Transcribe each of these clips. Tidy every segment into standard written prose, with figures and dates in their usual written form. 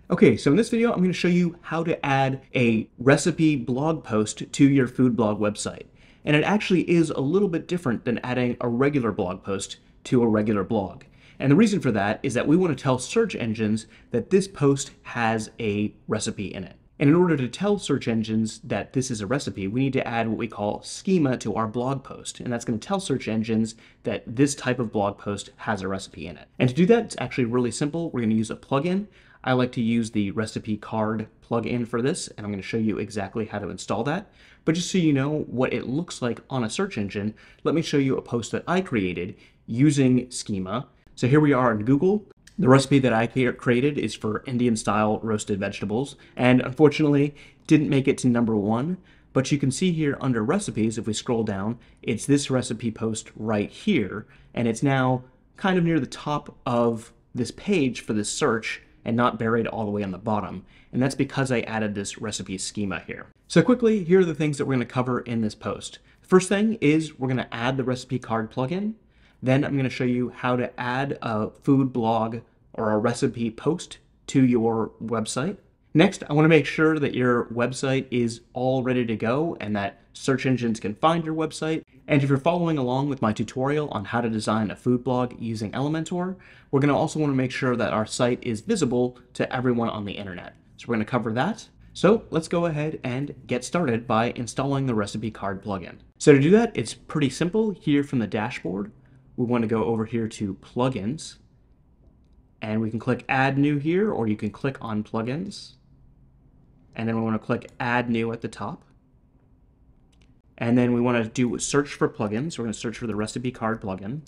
Okay, so in this video, I'm going to show you how to add a recipe blog post to your food blog website. And it actually is a little bit different than adding a regular blog post to a regular blog. And the reason for that is that we want to tell search engines that this post has a recipe in it. And in order to tell search engines that this is a recipe, we need to add what we call schema to our blog post. And that's going to tell search engines that this type of blog post has a recipe in it. And to do that, it's actually really simple. We're going to use a plugin. I like to use the recipe card plugin for this, and I'm going to show you exactly how to install that. But just so you know what it looks like on a search engine, let me show you a post that I created using schema. So here we are in Google. The recipe that I created is for Indian-style roasted vegetables, and unfortunately didn't make it to #1. But you can see here under recipes, if we scroll down, it's this recipe post right here, and it's now kind of near the top of this page for this search, and not buried all the way on the bottom. And that's because I added this recipe schema here. So quickly, here are the things that we're going to cover in this post. The first thing is we're going to add the recipe card plugin. Then I'm going to show you how to add a food blog or a recipe post to your website. Next, I want to make sure that your website is all ready to go and that search engines can find your website. And if you're following along with my tutorial on how to design a food blog using Elementor, we're going to also want to make sure that our site is visible to everyone on the internet. So we're going to cover that. So let's go ahead and get started by installing the recipe card plugin. So to do that, it's pretty simple. Here from the dashboard, we want to go over here to plugins, and we can click add new here, or you can click on plugins. And then we want to click add new at the top. And then we want to do a search for plugins. We're going to search for the recipe card plugin.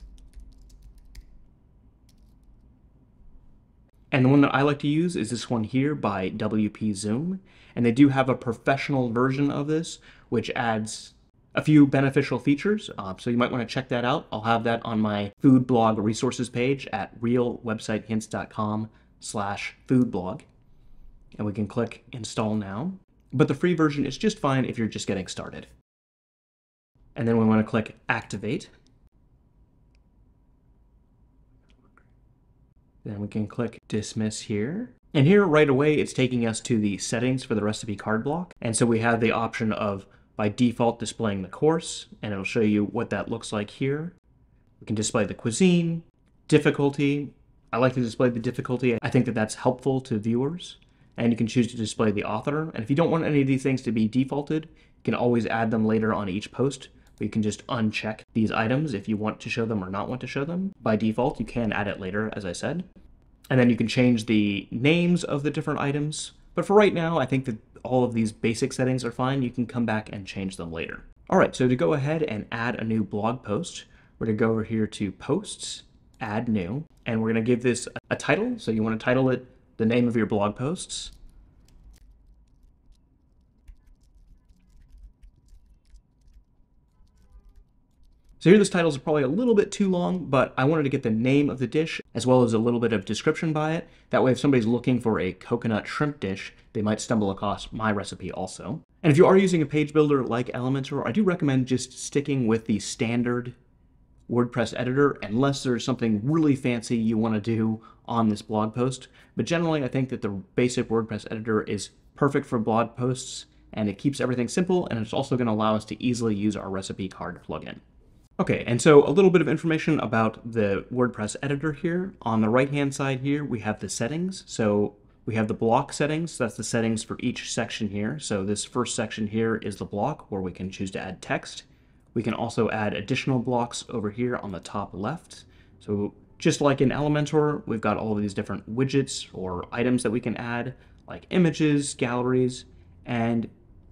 And the one that I like to use is this one here by WP Zoom. And they do have a professional version of this, which adds a few beneficial features. So you might want to check that out. I'll have that on my food blog resources page at realwebsitehints.com/foodblog. And we can click install now. But the free version is just fine if you're just getting started. And then we want to click activate. Then we can click dismiss here. And here right away, it's taking us to the settings for the recipe card block. And so we have the option of by default displaying the course, and it'll show you what that looks like here. We can display the cuisine, difficulty. I like to display the difficulty. I think that that's helpful to viewers. And you can choose to display the author. And if you don't want any of these things to be defaulted, you can always add them later on each post. But you can just uncheck these items if you want to show them or not want to show them. By default, you can add it later, as I said. And then you can change the names of the different items. But for right now, I think that all of these basic settings are fine. You can come back and change them later. All right, so to go ahead and add a new blog post, we're going to go over here to posts, add new, and we're going to give this a title. So you want to title it the name of your blog posts. So here this title is probably a little bit too long, but I wanted to get the name of the dish as well as a little bit of description by it. That way if somebody's looking for a coconut shrimp dish, they might stumble across my recipe also. And if you are using a page builder like Elementor, I do recommend just sticking with the standard WordPress editor unless there's something really fancy you want to do on this blog post. But generally, I think that the basic WordPress editor is perfect for blog posts, and it keeps everything simple, and it's also going to allow us to easily use our recipe card plugin. Okay, and so a little bit of information about the WordPress editor here. On the right-hand side here, we have the settings. So we have the block settings. That's the settings for each section here. So this first section here is the block where we can choose to add text. We can also add additional blocks over here on the top left. So just like in Elementor, we've got all of these different widgets or items that we can add, like images, galleries, and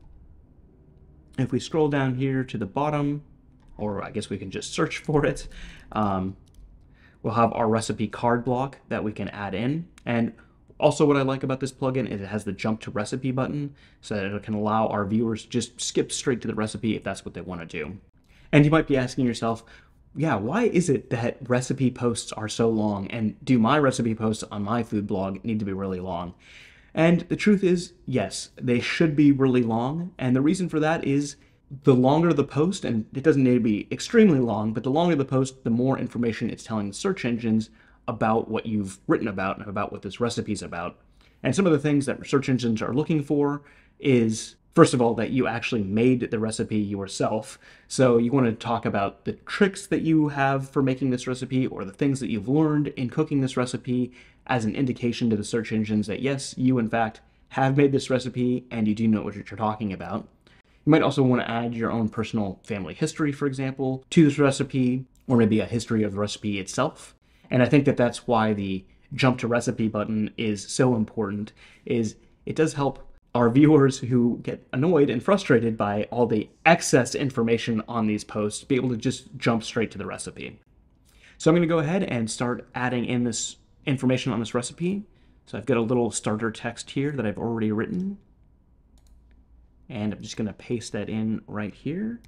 if we scroll down here to the bottom, or I guess we can just search for it, we'll have our recipe card block that we can add in. And also what I like about this plugin is it has the jump to recipe button so that it can allow our viewers to just skip straight to the recipe if that's what they want to do. And you might be asking yourself, yeah, why is it that recipe posts are so long, and do my recipe posts on my food blog need to be really long? And the truth is, yes, they should be really long. And the reason for that is the longer the post, and it doesn't need to be extremely long, but the longer the post, the more information it's telling the search engines about what you've written about and about what this recipe is about. And some of the things that search engines are looking for is, first of all, that you actually made the recipe yourself. So you want to talk about the tricks that you have for making this recipe or the things that you've learned in cooking this recipe as an indication to the search engines that yes, you in fact have made this recipe and you do know what you're talking about. You might also want to add your own personal family history, for example, to this recipe, or maybe a history of the recipe itself. And I think that that's why the jump to recipe button is so important, is it does help our viewers who get annoyed and frustrated by all the excess information on these posts be able to just jump straight to the recipe. So I'm going to go ahead and start adding in this information on this recipe. So I've got a little starter text here that I've already written. And I'm just going to paste that in right here.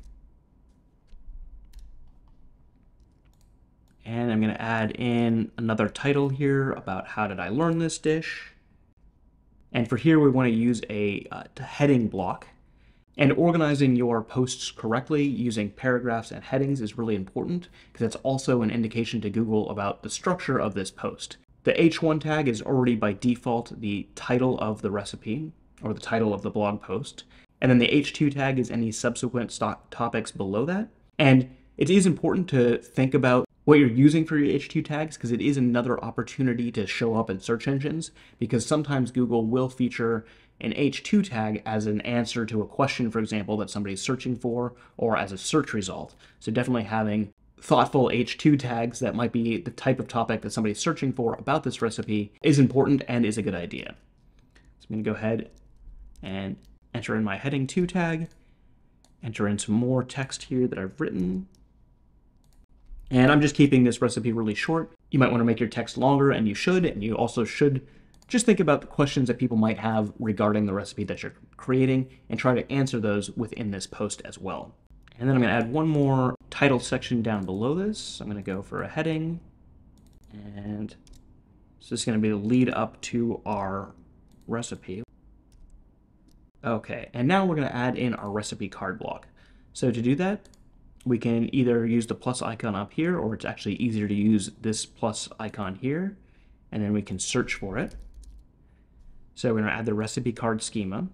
And I'm going to add in another title here about how did I learn this dish. And for here, we want to use a heading block. And organizing your posts correctly using paragraphs and headings is really important because it's also an indication to Google about the structure of this post. The H1 tag is already by default the title of the recipe or the title of the blog post. And then the H2 tag is any subsequent topics below that. And it is important to think about what you're using for your H2 tags because it is another opportunity to show up in search engines because sometimes Google will feature an H2 tag as an answer to a question, for example, that somebody's searching for or as a search result. So definitely having thoughtful H2 tags that might be the type of topic that somebody's searching for about this recipe is important and is a good idea. So I'm going to go ahead and enter in my heading 2 tag, enter in some more text here that I've written. And I'm just keeping this recipe really short. You might want to make your text longer, and you also should just think about the questions that people might have regarding the recipe that you're creating and try to answer those within this post as well. And then I'm going to add one more title section down below this. I'm going to go for a heading, and this is going to be the lead up to our recipe. Okay, and now we're going to add in our recipe card block. So to do that, we can either use the plus icon up here, or it's actually easier to use this plus icon here, and then we can search for it. So we're going to add the recipe card schema.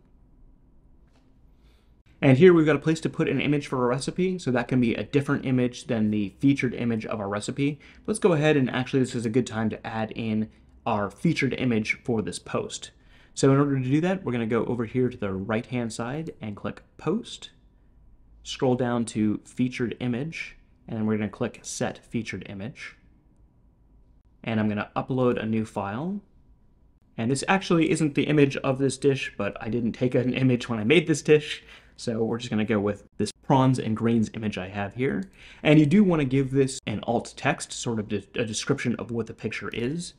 And here we've got a place to put an image for a recipe, so that can be a different image than the featured image of our recipe. Let's go ahead and actually this is a good time to add in our featured image for this post. So in order to do that, we're going to go over here to the right-hand side and click Post. Scroll down to Featured Image, and then we're going to click Set Featured Image. And I'm going to upload a new file. And this actually isn't the image of this dish, but I didn't take an image when I made this dish. So we're just going to go with this prawns and greens image I have here. And you do want to give this an alt text, sort of a description of what the picture is.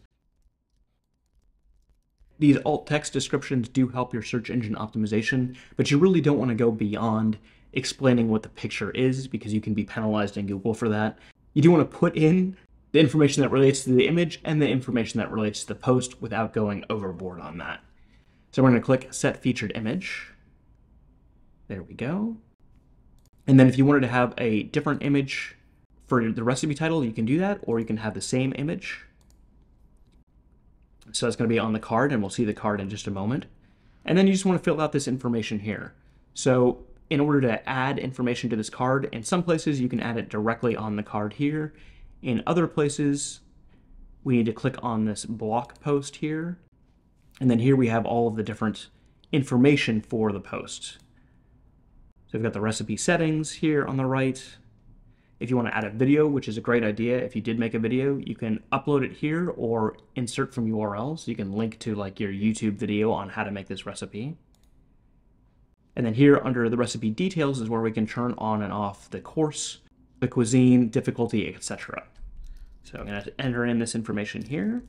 These alt text descriptions do help your search engine optimization, but you really don't want to go beyond explaining what the picture is because you can be penalized in Google for that. You do want to put in the information that relates to the image and the information that relates to the post without going overboard on that. So we're going to click Set Featured Image. There we go. And then if you wanted to have a different image for the recipe title, you can do that, or you can have the same image. So it's going to be on the card, and we'll see the card in just a moment. And then you just want to fill out this information here. So in order to add information to this card, in some places you can add it directly on the card here. In other places, we need to click on this block post here. And then here we have all of the different information for the post. So we've got the recipe settings here on the right. If you want to add a video, which is a great idea, if you did make a video, you can upload it here or insert from URLs. You can link to like your YouTube video on how to make this recipe. And then here under the recipe details is where we can turn on and off the course, the cuisine, difficulty, etc. So I'm going to enter in this information here.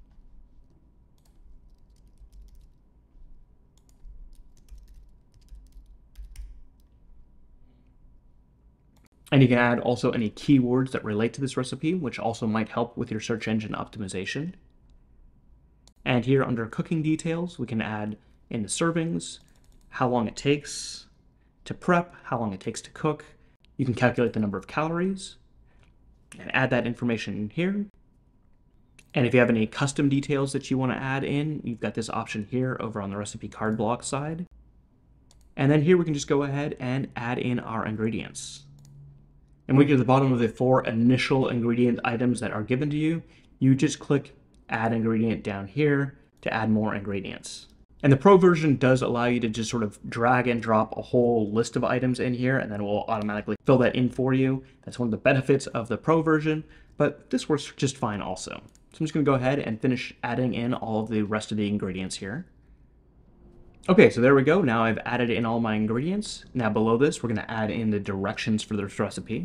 And you can add also any keywords that relate to this recipe, which also might help with your search engine optimization. And here under cooking details, we can add in the servings, how long it takes to prep, how long it takes to cook. You can calculate the number of calories and add that information in here. And if you have any custom details that you want to add in, you've got this option here over on the recipe card block side. And then here we can just go ahead and add in our ingredients. And when you get to the bottom of the 4 initial ingredient items that are given to you, you just click Add Ingredient down here to add more ingredients. And the Pro version does allow you to just sort of drag and drop a whole list of items in here, and then it will automatically fill that in for you. That's one of the benefits of the Pro version, but this works just fine also. So I'm just going to go ahead and finish adding in all of the rest of the ingredients here. Okay, so there we go. Now I've added in all my ingredients. Now below this, we're going to add in the directions for this recipe.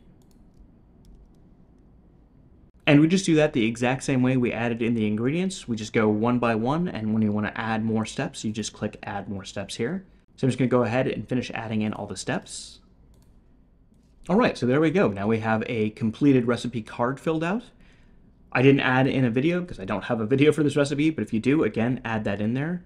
And we just do that the exact same way we added in the ingredients. We just go one by one, and when you want to add more steps, you just click Add More Steps here. So I'm just going to go ahead and finish adding in all the steps. All right, so there we go. Now we have a completed recipe card filled out. I didn't add in a video because I don't have a video for this recipe, but if you do, again, add that in there.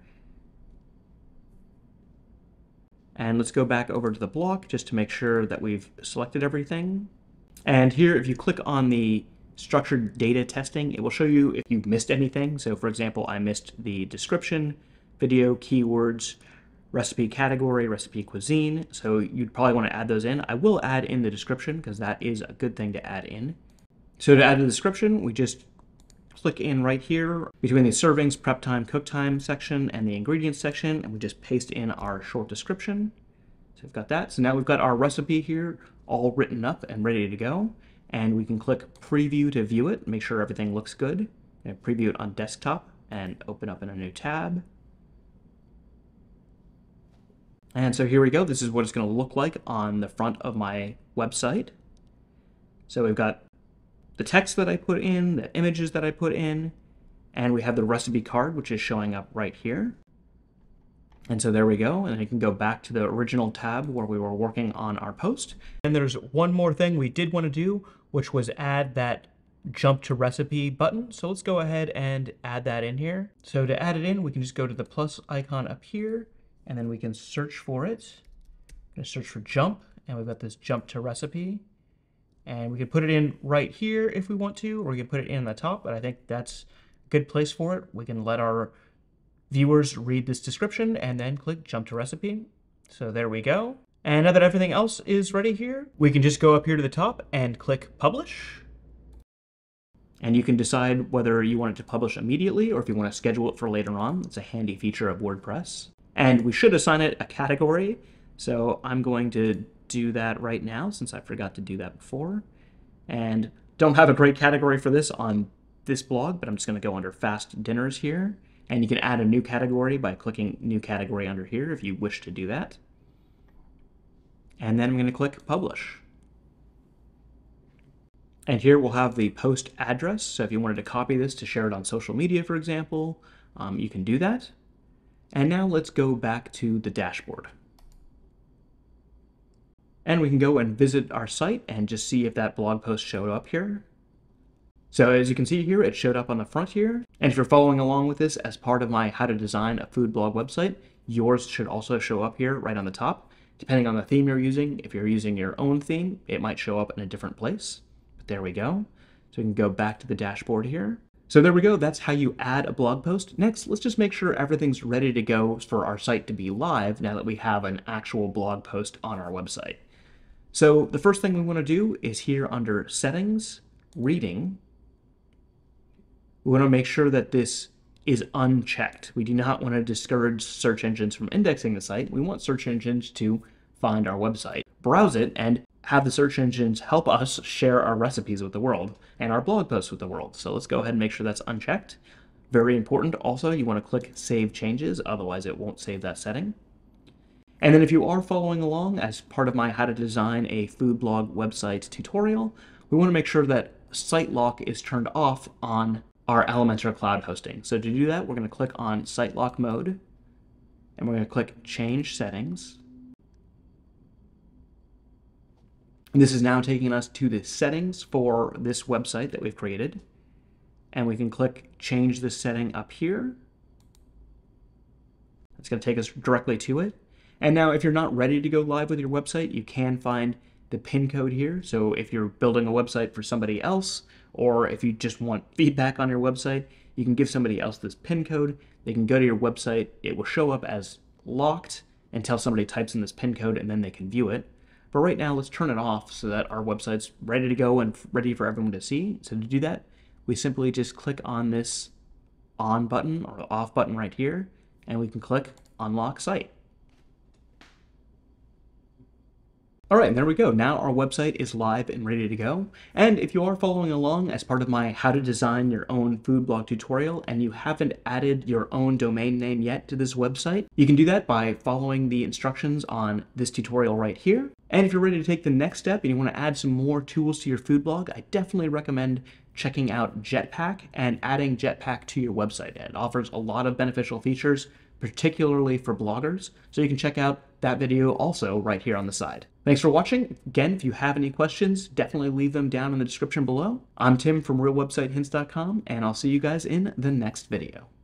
And let's go back over to the block just to make sure that we've selected everything. And here, if you click on the structured data testing, it will show you if you've missed anything. So for example, I missed the description, video, keywords, recipe category, recipe cuisine. So you'd probably want to add those in. I will add in the description because that is a good thing to add in. So to add the description, we just click in right here between the servings, prep time, cook time section and the ingredients section, and we just paste in our short description. So we've got that. So now we've got our recipe here all written up and ready to go. And we can click preview to view it, make sure everything looks good. And preview it on desktop and open up in a new tab. And so here we go. This is what it's going to look like on the front of my website. So we've got the text that I put in, the images that I put in, and we have the recipe card, which is showing up right here. And so there we go, and I can go back to the original tab where we were working on our post. And there's one more thing we did want to do, which was add that jump to recipe button. So let's go ahead and add that in here. So to add it in, we can just go to the plus icon up here, and then we can search for it. I'm gonna search for jump, and we've got this jump to recipe. And we can put it in right here if we want to, or we can put it in the top, but I think that's a good place for it. We can let our viewers read this description and then click jump to recipe. So there we go. And now that everything else is ready here, we can just go up here to the top and click publish. And you can decide whether you want it to publish immediately or if you want to schedule it for later on. It's a handy feature of WordPress. And we should assign it a category. So I'm going to do that right now since I forgot to do that before. And don't have a great category for this on this blog, but I'm just going to go under fast dinners here. And you can add a new category by clicking new category under here if you wish to do that. And then I'm going to click publish. And here we'll have the post address. So if you wanted to copy this to share it on social media, for example, you can do that. And now let's go back to the dashboard. And we can go and visit our site and just see if that blog post showed up here. So as you can see here, it showed up on the front here. And if you're following along with this as part of my how to design a food blog website, yours should also show up here right on the top. Depending on the theme you're using, if you're using your own theme, it might show up in a different place. But there we go. So we can go back to the dashboard here. So there we go. That's how you add a blog post. Next, let's just make sure everything's ready to go for our site to be live now that we have an actual blog post on our website. So the first thing we want to do is here under Settings, Reading. We want to make sure that this is unchecked. We do not want to discourage search engines from indexing the site. We want search engines to find our website, browse it, and have the search engines help us share our recipes with the world and our blog posts with the world. So let's go ahead and make sure that's unchecked. Very important also, you want to click Save Changes, otherwise it won't save that setting. And then if you are following along as part of my how to design a food blog website tutorial, we want to make sure that site lock is turned off on our Elementor cloud hosting. So to do that, we're going to click on site lock mode, and we're going to click Change Settings. And this is now taking us to the settings for this website that we've created. And we can click Change this setting up here. It's going to take us directly to it. And now if you're not ready to go live with your website, you can find the pin code here. So if you're building a website for somebody else, or if you just want feedback on your website, you can give somebody else this pin code. They can go to your website. It will show up as locked until somebody types in this pin code, and then they can view it. But right now, let's turn it off so that our website's ready to go and ready for everyone to see. So to do that, we simply just click on this on button or off button right here, and we can click unlock site. All right, and there we go. Now our website is live and ready to go. And if you are following along as part of my how to design your own food blog tutorial and you haven't added your own domain name yet to this website, you can do that by following the instructions on this tutorial right here. And if you're ready to take the next step and you want to add some more tools to your food blog, I definitely recommend checking out Jetpack and adding Jetpack to your website. It offers a lot of beneficial features, particularly for bloggers. So you can check out that video also right here on the side. Thanks for watching. Again, if you have any questions, definitely leave them down in the description below. I'm Tim from realwebsitehints.com, and I'll see you guys in the next video.